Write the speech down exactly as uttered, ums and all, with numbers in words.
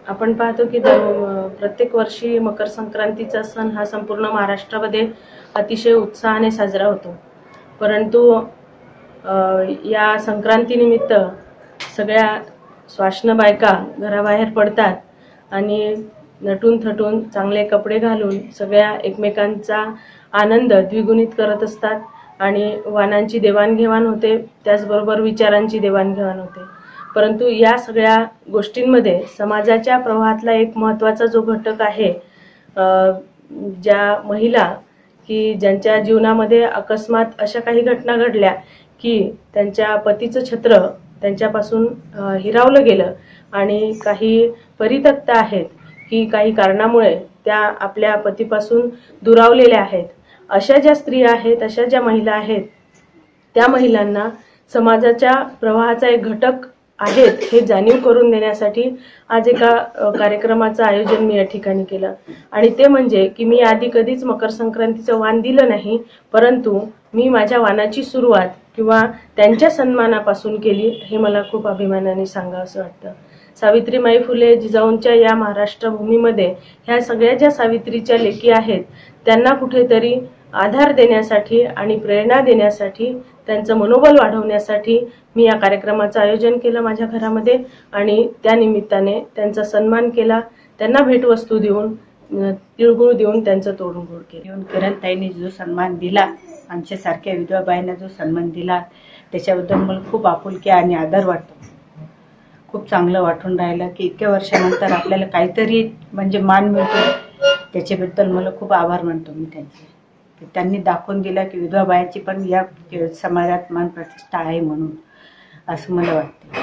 आपण पाहतो की प्रत्येक वर्षी मकर संक्रांतीचा सण हा संपूर्ण महाराष्ट्रामध्ये अतिशय उत्साहाने साजरा होतो। परंतु या संक्रांतीनिमित्त सगळ्या स्वाश्न बायका घराबाहेर पडतात आणि नटून थटून चांगले कपडे घालून सगळ्या एकमेकांचा आनंद द्विगुणित करत असतात आणि वाणांची देवाणघेवाण होते, त्याचबरोबर विचारांची देवाणघेवाण होते। परंतु या सगळ्या गोष्टींमध्ये समाजाच्या प्रवाहातला एक महत्त्वाचा जो घटक आहे, ज्या महिला की ज्यांच्या जीवनामध्ये अकस्मात अशा काही घटना घडल्या की त्यांच्या पतीचं छत्र त्यांच्यापासून हिरावलं गेलं आणि काही परित्यक्त आहेत की काही कारणामुळे त्या आपल्या पतीपासून दुरावलेल्या आहेत, अशा ज्या स्त्रिया आहेत, अशा ज्या महिला आहेत, त्या महिलांना समाजाच्या प्रवाहाचा एक घटक आहेत हे जाणीव करून देण्यासाठी आज एका कार्यक्रमाचं आयोजन मी या ठिकाणी केलं। आणि ते म्हणजे की मी आधी कधीच मकर संक्रांतीचं वाण दिलं नाही, परंतु मी माझ्या वाणाची सुरुवात किंवा त्यांच्या सन्मानापासून केली, हे मला खूप अभिमानाने सांगावंसं वाटतं। सावित्रीमाई फुले जिजाऊंच्या या महाराष्ट्र भूमीमध्ये ह्या सगळ्या ज्या सावित्रीच्या लेकी आहेत, त्यांना कुठेतरी आधार देण्यासाठी आणि प्रेरणा देण्यासाठी, त्यांचं मनोबल वाढवण्यासाठी मी या कार्यक्रमाचं आयोजन केलं माझ्या घरामध्ये आणि त्या निमित्ताने त्यांचा सन्मान केला, त्यांना भेटवस्तू देऊन, तिळगुळ देऊन त्यांचं तोडून गोड केलं। किरणताईंनी जो सन्मान दिला, आमच्यासारख्या विधवा बाईंना जो सन्मान दिला, त्याच्याबद्दल मला खूप आपुलकी आणि आदर वाटतो। खूप चांगलं वाटून राहिलं की इतक्या वर्षानंतर आपल्याला काहीतरी म्हणजे मान मिळतो, त्याच्याबद्दल मला खूप आभार मानतो मी त्यांचे। त्यांनी दाखवून दिलं की विधवा बायांची पण या समाजात मान प्रतिष्ठा आहे म्हणून, असं मला वाटतं।